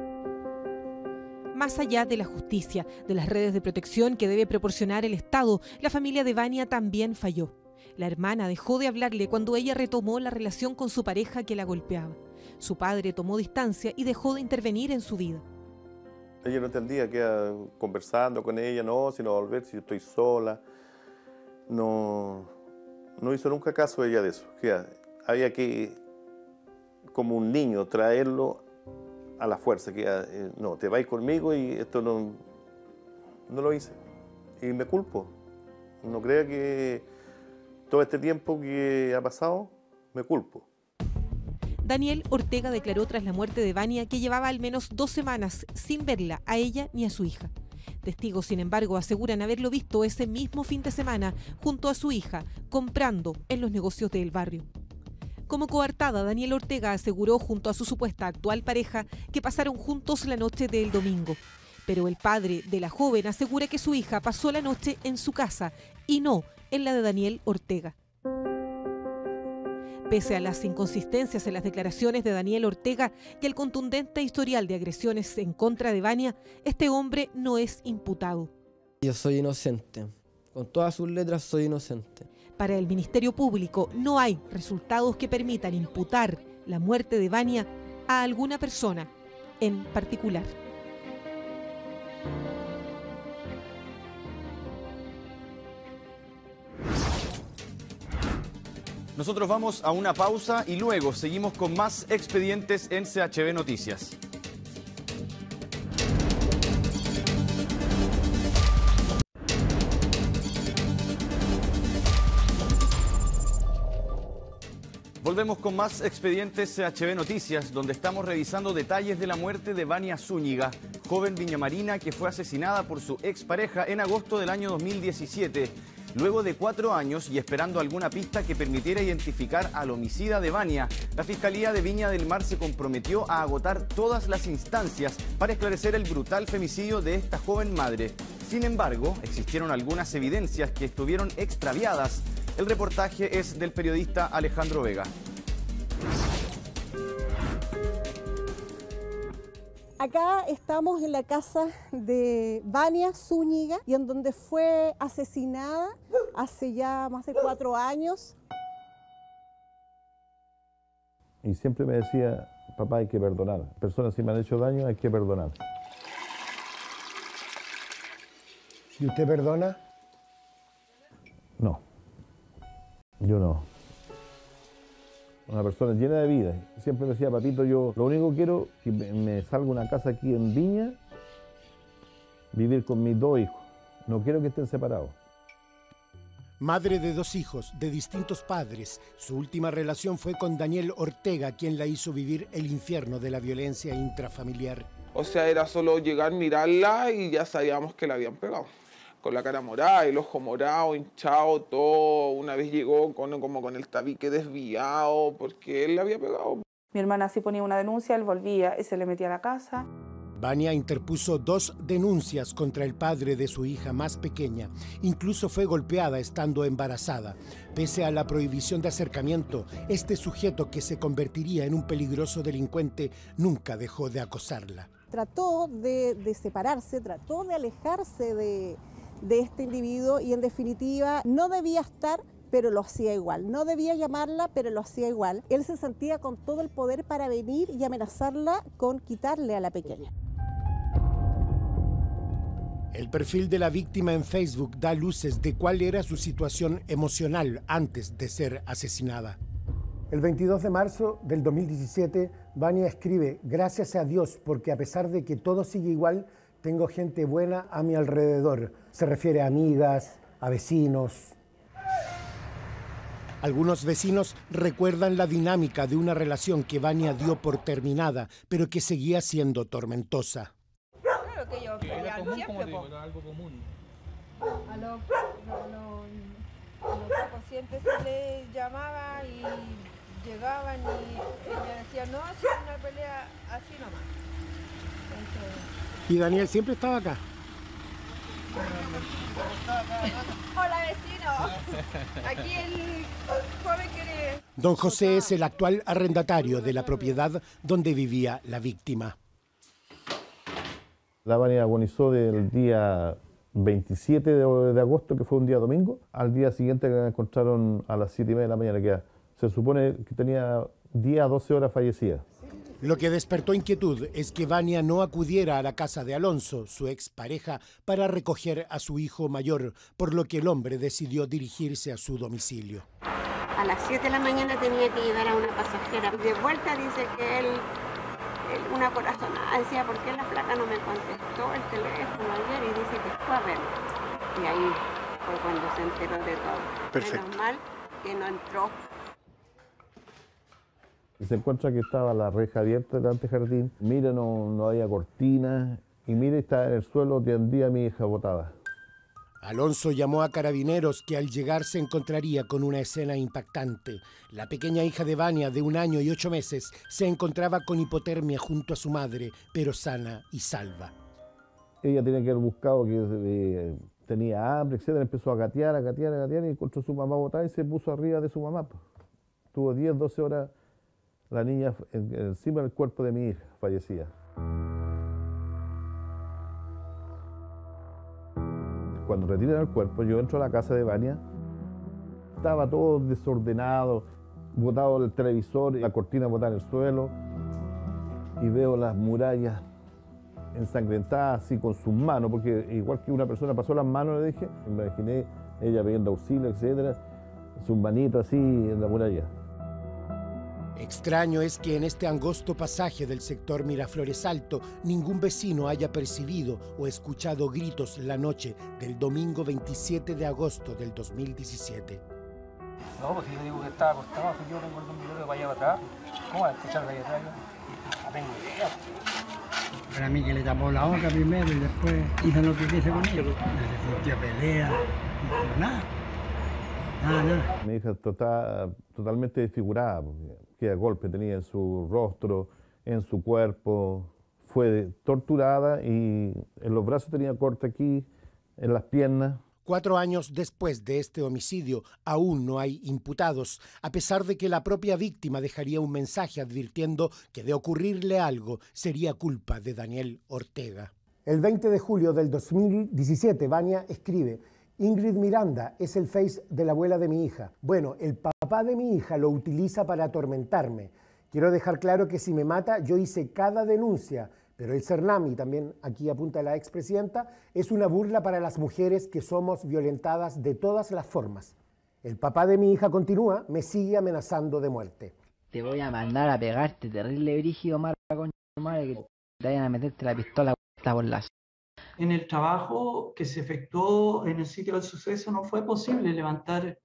Más allá de la justicia, de las redes de protección que debe proporcionar el Estado, la familia de Vania también falló. La hermana dejó de hablarle cuando ella retomó la relación con su pareja que la golpeaba. Su padre tomó distancia y dejó de intervenir en su vida. Ella no entendía que conversando con ella, no, sino volver si estoy sola. No hizo nunca caso ella de eso. Que había que, como un niño, traerlo a la fuerza, que no, te vais conmigo y esto no lo hice. Y me culpo. No crea que todo este tiempo que ha pasado, me culpo. Daniel Ortega declaró tras la muerte de Vania que llevaba al menos 2 semanas sin verla a ella ni a su hija. Testigos, sin embargo, aseguran haberlo visto ese mismo fin de semana junto a su hija, comprando en los negocios del barrio. Como coartada, Daniel Ortega aseguró junto a su supuesta actual pareja que pasaron juntos la noche del domingo. Pero el padre de la joven asegura que su hija pasó la noche en su casa y no en la de Daniel Ortega. Pese a las inconsistencias en las declaraciones de Daniel Ortega y el contundente historial de agresiones en contra de Vania, este hombre no es imputado. Yo soy inocente. Con todas sus letras soy inocente. Para el Ministerio Público no hay resultados que permitan imputar la muerte de Vania a alguna persona en particular. Nosotros vamos a una pausa y luego seguimos con más expedientes en CHB Noticias. Volvemos con más expedientes CHB Noticias, donde estamos revisando detalles de la muerte de Vania Zúñiga, joven viñamarina que fue asesinada por su expareja en agosto del año 2017. Luego de 4 años y esperando alguna pista que permitiera identificar al homicida de Vania, la Fiscalía de Viña del Mar se comprometió a agotar todas las instancias para esclarecer el brutal femicidio de esta joven madre. Sin embargo, existieron algunas evidencias que estuvieron extraviadas El reportaje es del periodista Alejandro Vega. Acá estamos en la casa de Vania Zúñiga, y en donde fue asesinada hace ya más de 4 años. Y siempre me decía, papá, hay que perdonar. Personas si me han hecho daño, hay que perdonar. ¿Y usted perdona? No, yo no. Una persona llena de vida. Siempre me decía, papito, yo lo único que quiero es que me salga una casa aquí en Viña, vivir con mis 2 hijos. No quiero que estén separados. Madre de 2 hijos, de distintos padres, su última relación fue con Daniel Ortega, quien la hizo vivir el infierno de la violencia intrafamiliar. O sea, era solo llegar, mirarla y ya sabíamos que la habían pegado. Con la cara morada, el ojo morado, hinchado, todo. Una vez llegó como con el tabique desviado porque él la había pegado. Mi hermana sí ponía una denuncia, él volvía y se le metía a la casa. Vania interpuso 2 denuncias contra el padre de su hija más pequeña. Incluso fue golpeada estando embarazada. Pese a la prohibición de acercamiento, este sujeto, que se convertiría en un peligroso delincuente, nunca dejó de acosarla. Trató de separarse, trató de alejarse de este individuo, y en definitiva no debía estar, pero lo hacía igual. No debía llamarla, pero lo hacía igual. Él se sentía con todo el poder para venir y amenazarla con quitarle a la pequeña. El perfil de la víctima en Facebook da luces de cuál era su situación emocional antes de ser asesinada. El 22 de marzo del 2017, Vania escribe: gracias a Dios, porque a pesar de que todo sigue igual, tengo gente buena a mi alrededor. Se refiere a amigas, a vecinos. Algunos vecinos recuerdan la dinámica de una relación que Vania dio por terminada, pero que seguía siendo tormentosa. Claro que ellos peleaban siempre, po. Era algo común. A los pocos siempre se les llamaba y llegaban y ella decía, no, si es una pelea así nomás. Entonces, ¿Y Daniel siempre estaba acá? hola vecino, aquí el joven quiere... Don José es el actual arrendatario de la propiedad donde vivía la víctima. La Vania agonizó del día 27 de agosto, que fue un día domingo, al día siguiente que la encontraron a las 7:30 de la mañana, que se supone que tenía 10 a 12 horas fallecida. Lo que despertó inquietud es que Vania no acudiera a la casa de Alonso, su expareja, para recoger a su hijo mayor, por lo que el hombre decidió dirigirse a su domicilio. A las 7 de la mañana tenía que llevar a una pasajera. De vuelta dice que él una corazonada, decía, ¿por qué la flaca no me contestó el teléfono ayer? Y dice que fue a verlo. Y ahí fue cuando se enteró de todo. Perfecto. Menos mal que no entró. Y se encuentra que estaba la reja abierta del antejardín. Mira, no había cortinas. Y mira, estaba en el suelo, tendía a mi hija botada. Alonso llamó a carabineros, que al llegar se encontraría con una escena impactante. La pequeña hija de Vania, de 1 año y 8 meses, se encontraba con hipotermia junto a su madre, pero sana y salva. Ella tenía que haber buscado que tenía hambre, etc. Empezó a gatear, y encontró a su mamá botada y se puso arriba de su mamá. Tuvo 10, 12 horas la niña encima del cuerpo de mi hija, fallecida. Cuando retiran el cuerpo, yo entro a la casa de Vania. Estaba todo desordenado, botado el televisor, la cortina botada en el suelo. Y veo las murallas ensangrentadas así con sus manos, porque igual que una persona pasó las manos, le dije, me imaginé ella pidiendo auxilio, etcétera, sus manitas así en la muralla. Extraño es que en este angosto pasaje del sector Miraflores Alto ningún vecino haya percibido o escuchado gritos la noche del domingo 27 de agosto del 2017. No, pues si yo digo que estaba acostado, si yo tengo el dormitorio para allá para atrás, ¿cómo va a escuchar de allá atrás? No tengo idea. Para mí que le tapó la boca primero y después hizo lo que quiso con ellos. Le sintió pelea, pero nada. Nada. Mi hija totalmente desfigurada, que golpe tenía en su rostro, en su cuerpo. Fue torturada y en los brazos tenía corte aquí, en las piernas. 4 años después de este homicidio, aún no hay imputados, a pesar de que la propia víctima dejaría un mensaje advirtiendo que de ocurrirle algo sería culpa de Daniel Ortega. El 20 de julio del 2017, Vania escribe: Ingrid Miranda es el face de la abuela de mi hija. Bueno, el papá de mi hija lo utiliza para atormentarme. Quiero dejar claro que si me mata, yo hice cada denuncia, pero el Cernam, y también aquí apunta la expresidenta, es una burla para las mujeres que somos violentadas de todas las formas. El papá de mi hija continúa, me sigue amenazando de muerte. Te voy a mandar a pegarte, terrible brígido, mala concha de madre, que te vayan a meterte la pistola por la... En el trabajo que se efectuó en el sitio del suceso no fue posible levantar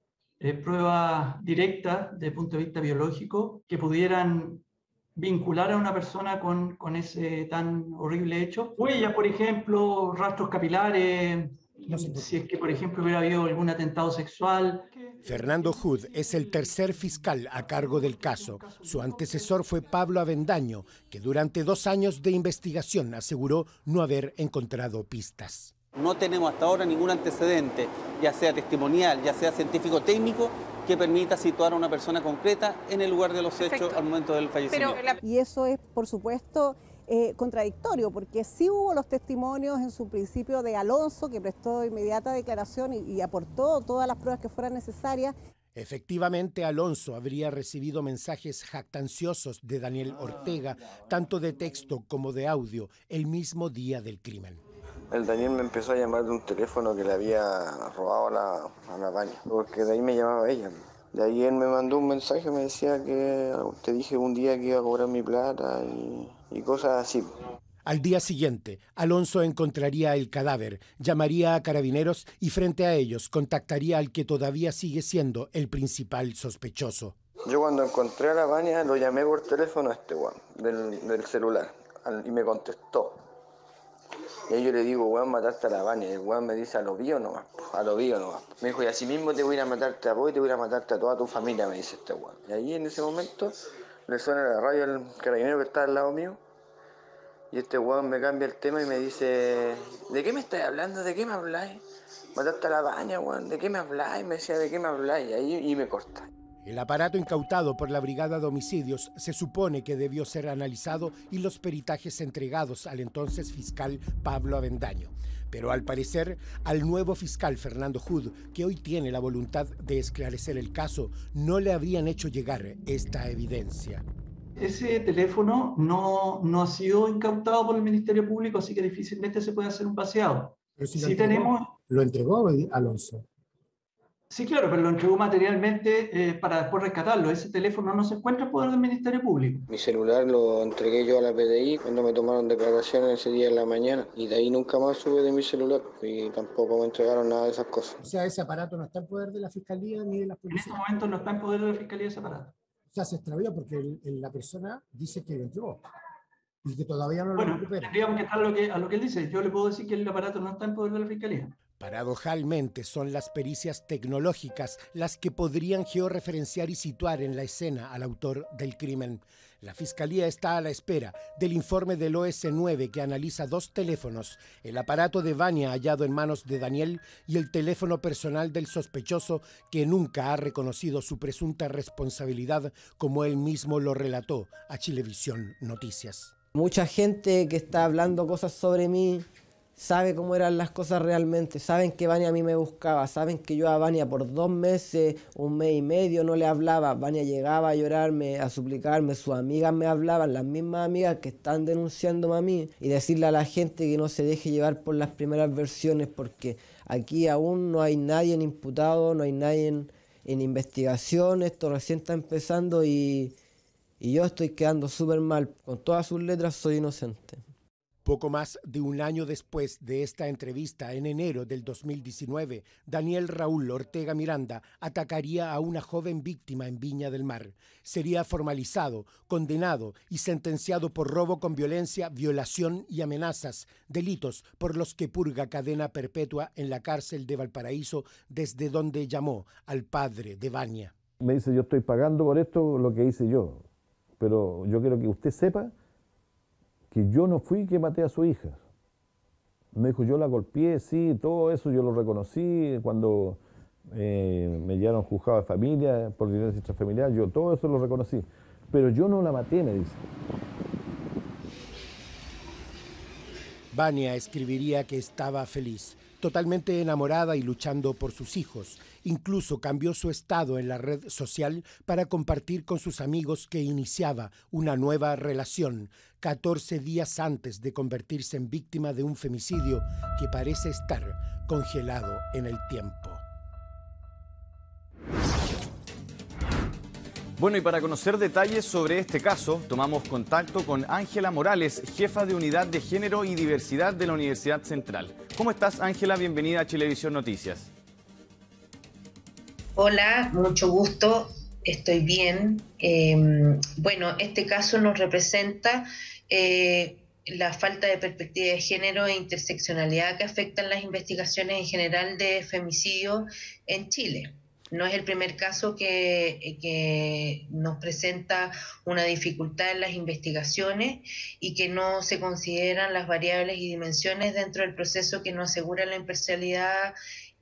pruebas directas desde el punto de vista biológico que pudieran vincular a una persona con ese tan horrible hecho. Huellas, por ejemplo, rastros capilares, si es que, por ejemplo, hubiera habido algún atentado sexual. Fernando Hood es el tercer fiscal a cargo del caso. Su antecesor fue Pablo Avendaño, que durante 2 años de investigación aseguró no haber encontrado pistas. No tenemos hasta ahora ningún antecedente, ya sea testimonial, ya sea científico-técnico, que permita situar a una persona concreta en el lugar de los hechos al momento del fallecimiento. Y eso es, por supuesto, contradictorio, porque sí hubo los testimonios en su principio de Alonso, que prestó inmediata declaración y aportó todas las pruebas que fueran necesarias. Efectivamente, Alonso habría recibido mensajes jactanciosos de Daniel Ortega, tanto de texto como de audio, el mismo día del crimen. El Daniel me empezó a llamar de un teléfono que le había robado a la Vania, porque de ahí me llamaba ella. De ahí él me mandó un mensaje, me decía que te dije un día que iba a cobrar mi plata y cosas así. Al día siguiente, Alonso encontraría el cadáver, llamaría a carabineros y frente a ellos contactaría al que todavía sigue siendo el principal sospechoso. Yo cuando encontré a la Vania lo llamé por teléfono a este weón, del celular, y me contestó. Y ahí yo le digo, weón, mataste a la Vania. Y el weón me dice, a lo bio nomás, a lo bio nomás. Me dijo, y así mismo te voy a ir a matarte a vos y te voy a ir a matarte a toda tu familia, me dice este weón. Y ahí en ese momento le suena la radio al carabinero que está al lado mío. Y este weón me cambia el tema y me dice, ¿de qué me estás hablando? ¿De qué me habláis? Mataste a la Vania, weón, ¿de qué me habláis? Me decía, ¿de qué me habláis? Y ahí me corta. El aparato incautado por la Brigada de Homicidios se supone que debió ser analizado y los peritajes entregados al entonces fiscal Pablo Avendaño. Pero al parecer, al nuevo fiscal Fernando Hood, que hoy tiene la voluntad de esclarecer el caso, no le habrían hecho llegar esta evidencia. Ese teléfono no ha sido incautado por el Ministerio Público, así que difícilmente se puede hacer un vaciado. Pero si lo entregó Alonso. Sí, claro, pero lo entregó materialmente para después rescatarlo. Ese teléfono no se encuentra en poder del Ministerio Público. Mi celular lo entregué yo a la PDI cuando me tomaron declaraciones ese día en la mañana. Y de ahí nunca más supe de mi celular y tampoco me entregaron nada de esas cosas. O sea, ese aparato no está en poder de la Fiscalía ni de la Policía. En este momento no está en poder de la Fiscalía ese aparato. O sea, se extravió porque la persona dice que lo entregó y que todavía no lo recupera. Tendríamos que estar a lo que él dice. Yo le puedo decir que el aparato no está en poder de la Fiscalía. Paradojalmente, son las pericias tecnológicas las que podrían georreferenciar y situar en la escena al autor del crimen. La Fiscalía está a la espera del informe del OS9 que analiza 2 teléfonos, el aparato de Vania hallado en manos de Daniel y el teléfono personal del sospechoso que nunca ha reconocido su presunta responsabilidad, como él mismo lo relató a Chilevisión Noticias. Mucha gente que está hablando cosas sobre mí sabe cómo eran las cosas realmente, saben que Vania a mí me buscaba, saben que yo a Vania por 2 meses, 1 mes y medio no le hablaba. Vania llegaba a llorarme, a suplicarme, sus amigas me hablaban, las mismas amigas que están denunciándome a mí, y decirle a la gente que no se deje llevar por las primeras versiones, porque aquí aún no hay nadie imputado, no hay nadie en investigación, esto recién está empezando y yo estoy quedando súper mal. Con todas sus letras soy inocente. Poco más de 1 año después de esta entrevista, en enero del 2019, Daniel Raúl Ortega Miranda atacaría a una joven víctima en Viña del Mar. Sería formalizado, condenado y sentenciado por robo con violencia, violación y amenazas, delitos por los que purga cadena perpetua en la cárcel de Valparaíso, desde donde llamó al padre de Vania. Me dice, yo estoy pagando por esto lo que hice yo, pero yo quiero que usted sepa que yo no fui que maté a su hija. Me dijo, yo la golpeé, sí, todo eso yo lo reconocí cuando me llevaron juzgado de familia por violencia intrafamiliar, yo todo eso lo reconocí, pero yo no la maté, me dice. Vania escribiría que estaba feliz, totalmente enamorada y luchando por sus hijos. Incluso cambió su estado en la red social para compartir con sus amigos que iniciaba una nueva relación, 14 días antes de convertirse en víctima de un femicidio que parece estar congelado en el tiempo. Bueno, y para conocer detalles sobre este caso, tomamos contacto con Ángela Morales, jefa de Unidad de Género y Diversidad de la Universidad Central. ¿Cómo estás, Ángela? Bienvenida a Chilevisión Noticias. Hola, mucho gusto, estoy bien. Bueno, este caso nos representa la falta de perspectiva de género e interseccionalidad que afectan las investigaciones en general de femicidio en Chile. No es el primer caso que nos presenta una dificultad en las investigaciones y que no se consideran las variables y dimensiones dentro del proceso que nos asegura la imparcialidad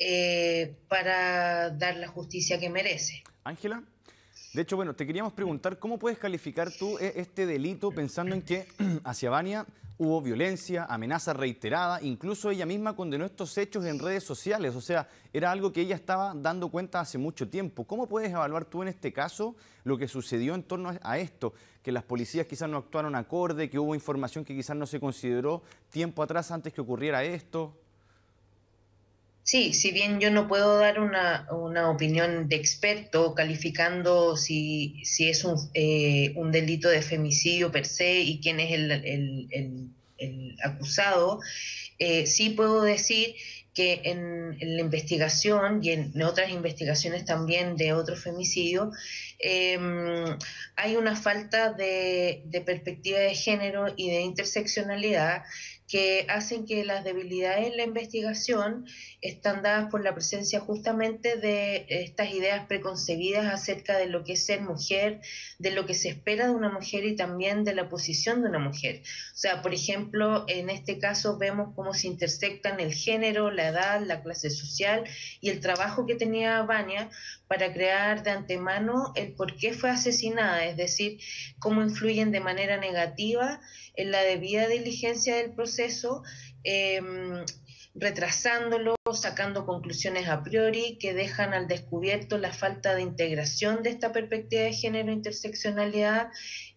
para dar la justicia que merece. Ángela, de hecho, bueno, te queríamos preguntar, ¿cómo puedes calificar tú este delito pensando en que hacia Vania hubo violencia, amenaza reiterada, incluso ella misma condenó estos hechos en redes sociales? O sea, era algo que ella estaba dando cuenta hace mucho tiempo. ¿Cómo puedes evaluar tú en este caso lo que sucedió en torno a esto? Que las policías quizás no actuaron acorde, que hubo información que quizás no se consideró tiempo atrás antes que ocurriera esto. Sí, si bien yo no puedo dar una opinión de experto calificando si es un delito de femicidio per se y quién es el acusado, sí puedo decir que en la investigación y en otras investigaciones también de otro femicidio, hay una falta de perspectiva de género y de interseccionalidad que hacen que las debilidades en la investigación están dadas por la presencia justamente de estas ideas preconcebidas acerca de lo que es ser mujer, de lo que se espera de una mujer y también de la posición de una mujer. O sea, por ejemplo, en este caso vemos cómo se intersectan el género, la edad, la clase social y el trabajo que tenía Vania para crear de antemano el por qué fue asesinada, es decir, cómo influyen de manera negativa en la debida diligencia del proceso, retrasándolo, sacando conclusiones a priori que dejan al descubierto la falta de integración de esta perspectiva de género e interseccionalidad,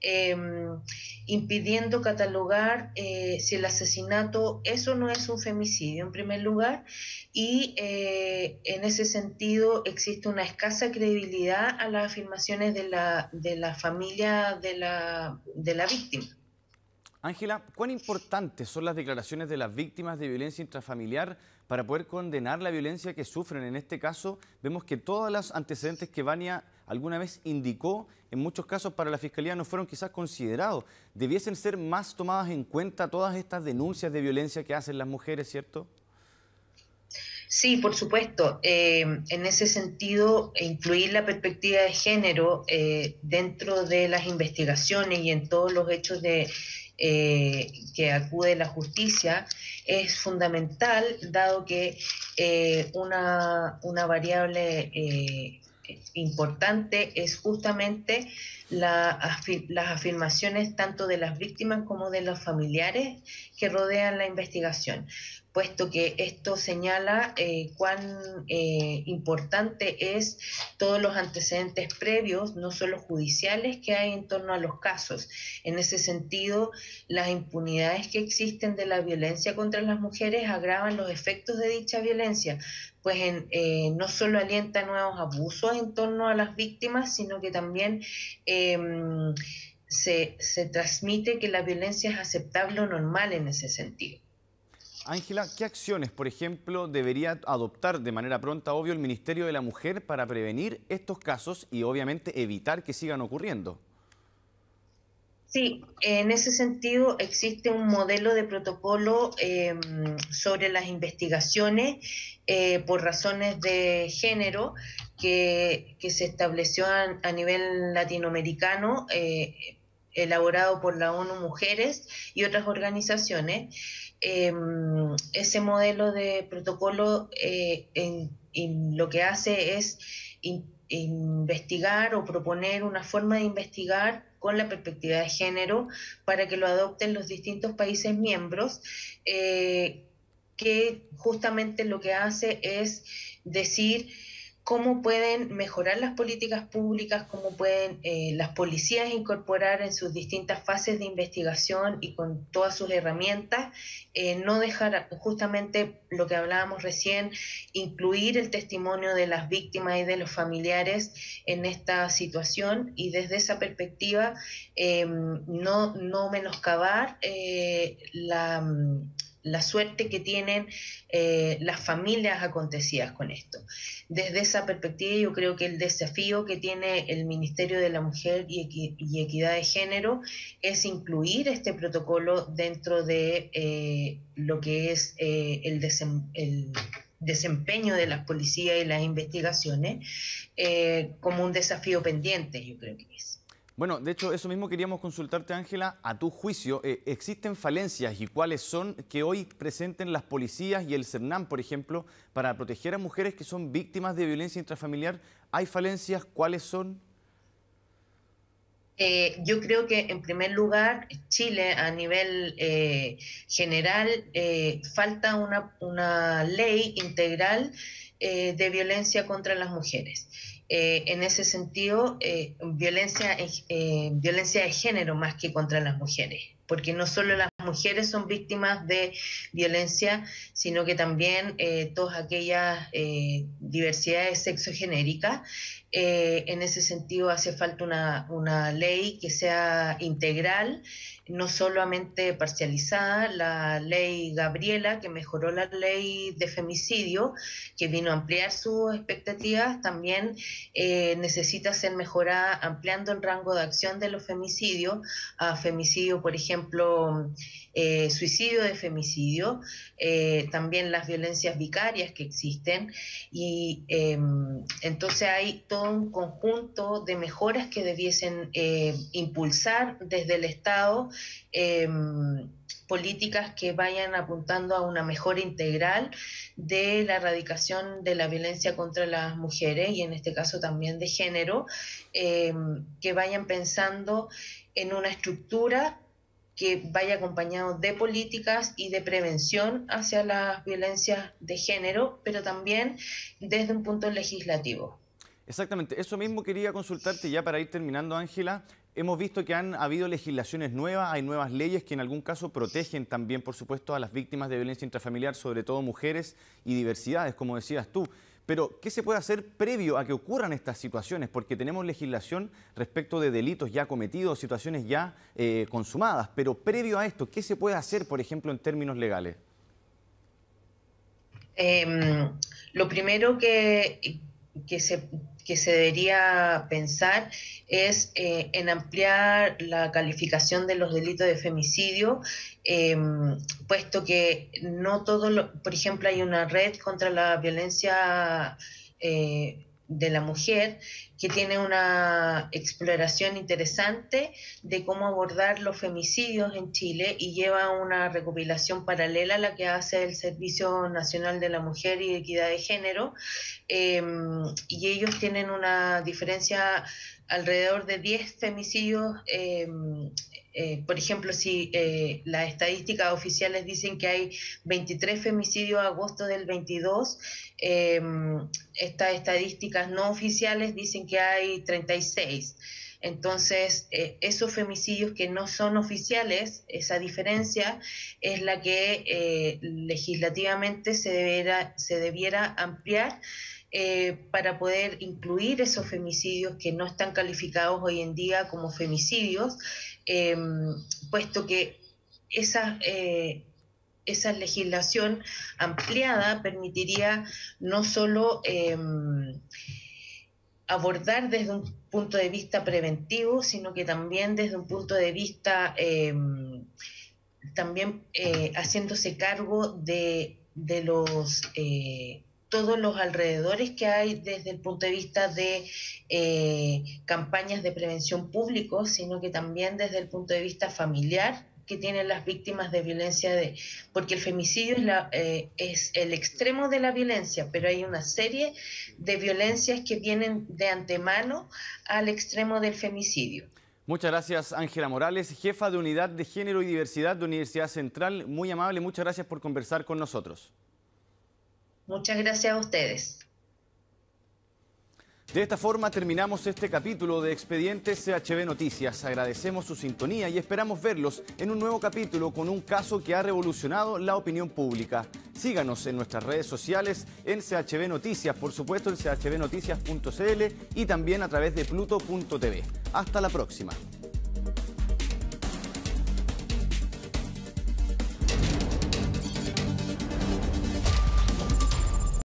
impidiendo catalogar si el asesinato eso no es un femicidio en primer lugar, y en ese sentido existe una escasa credibilidad a las afirmaciones de la familia de la víctima. Ángela, ¿cuán importantes son las declaraciones de las víctimas de violencia intrafamiliar para poder condenar la violencia que sufren? En este caso, vemos que todos los antecedentes que Vania alguna vez indicó, en muchos casos para la Fiscalía no fueron quizás considerados. ¿Debiesen ser más tomadas en cuenta todas estas denuncias de violencia que hacen las mujeres, cierto? Sí, por supuesto. En ese sentido, incluir la perspectiva de género dentro de las investigaciones y en todos los hechos que acude la justicia es fundamental, dado que una variable importante es justamente las afirmaciones tanto de las víctimas como de los familiares que rodean la investigación, puesto que esto señala cuán importante es todos los antecedentes previos, no solo judiciales, que hay en torno a los casos. En ese sentido, las impunidades que existen de la violencia contra las mujeres agravan los efectos de dicha violencia, pues no solo alienta nuevos abusos en torno a las víctimas, sino que también se transmite que la violencia es aceptable o normal en ese sentido. Ángela, ¿qué acciones, por ejemplo, debería adoptar de manera pronta, obvio, el Ministerio de la Mujer para prevenir estos casos y obviamente evitar que sigan ocurriendo? Sí, en ese sentido existe un modelo de protocolo sobre las investigaciones por razones de género que se estableció a nivel latinoamericano, elaborado por la ONU Mujeres y otras organizaciones, ese modelo de protocolo lo que hace es investigar o proponer una forma de investigar con la perspectiva de género para que lo adopten los distintos países miembros, que justamente lo que hace es decir cómo pueden mejorar las políticas públicas, cómo pueden las policías incorporar en sus distintas fases de investigación y con todas sus herramientas, no dejar justamente lo que hablábamos recién, incluir el testimonio de las víctimas y de los familiares en esta situación, y desde esa perspectiva no menoscabar la suerte que tienen las familias acontecidas con esto. Desde esa perspectiva yo creo que el desafío que tiene el Ministerio de la Mujer y Equidad de Género es incluir este protocolo dentro de lo que es el desempeño de las policías y las investigaciones como un desafío pendiente, yo creo que es. Bueno, de hecho, eso mismo queríamos consultarte, Ángela. A tu juicio, ¿existen falencias y cuáles son que hoy presenten las policías y el CERNAM, por ejemplo, para proteger a mujeres que son víctimas de violencia intrafamiliar? ¿Hay falencias? ¿Cuáles son? Yo creo que, en primer lugar, Chile, a nivel general, falta una ley integral de violencia contra las mujeres. En ese sentido, violencia de género más que contra las mujeres, porque no solo las mujeres son víctimas de violencia, sino que también todas aquellas diversidades sexogenéricas. En ese sentido hace falta una ley que sea integral, no solamente parcializada. La ley Gabriela, que mejoró la ley de femicidio, que vino a ampliar sus expectativas, también necesita ser mejorada ampliando el rango de acción de los femicidios a femicidio, por ejemplo, suicidio de femicidio, también las violencias vicarias que existen, y entonces hay todo un conjunto de mejoras que debiesen impulsar desde el Estado, políticas que vayan apuntando a una mejora integral de la erradicación de la violencia contra las mujeres, y en este caso también de género, que vayan pensando en una estructura que vaya acompañado de políticas y de prevención hacia las violencias de género, pero también desde un punto legislativo. Exactamente, eso mismo quería consultarte ya para ir terminando, Ángela. Hemos visto que han habido legislaciones nuevas, hay nuevas leyes que en algún caso protegen también, por supuesto, a las víctimas de violencia intrafamiliar, sobre todo mujeres y diversidades, como decías tú. Pero, ¿qué se puede hacer previo a que ocurran estas situaciones? Porque tenemos legislación respecto de delitos ya cometidos, situaciones ya consumadas. Pero previo a esto, ¿qué se puede hacer, por ejemplo, en términos legales? Lo primero que se debería pensar es en ampliar la calificación de los delitos de femicidio, puesto que no todo, por ejemplo, hay una red contra la violencia de la mujer que tiene una exploración interesante de cómo abordar los femicidios en Chile, y lleva una recopilación paralela a la que hace el Servicio Nacional de la Mujer y Equidad de Género, y ellos tienen una diferencia alrededor de 10 femicidios. Por ejemplo, si las estadísticas oficiales dicen que hay 23 femicidios a agosto del 22, estas estadísticas no oficiales dicen que hay 36. Entonces, esos femicidios que no son oficiales, esa diferencia es la que legislativamente se debiera ampliar, para poder incluir esos femicidios que no están calificados hoy en día como femicidios, puesto que esa legislación ampliada permitiría no solo abordar desde un punto de vista preventivo, sino que también desde un punto de vista haciéndose cargo de los todos los alrededores que hay desde el punto de vista de campañas de prevención público, sino que también desde el punto de vista familiar, que tienen las víctimas de violencia, porque el femicidio es el extremo de la violencia, pero hay una serie de violencias que vienen de antemano al extremo del femicidio. Muchas gracias, Ángela Morales, jefa de Unidad de Género y Diversidad de Universidad Central. Muy amable, muchas gracias por conversar con nosotros. Muchas gracias a ustedes. De esta forma terminamos este capítulo de Expedientes CHB Noticias. Agradecemos su sintonía y esperamos verlos en un nuevo capítulo con un caso que ha revolucionado la opinión pública. Síganos en nuestras redes sociales en CHB Noticias, por supuesto en chbnoticias.cl y también a través de pluto.tv. Hasta la próxima.